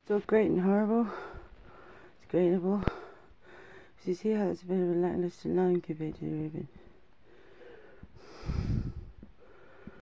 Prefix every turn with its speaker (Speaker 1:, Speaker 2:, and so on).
Speaker 1: So great and horrible. It's gradable. So you see how it's a bit of a lackluster line compared to the ribbon.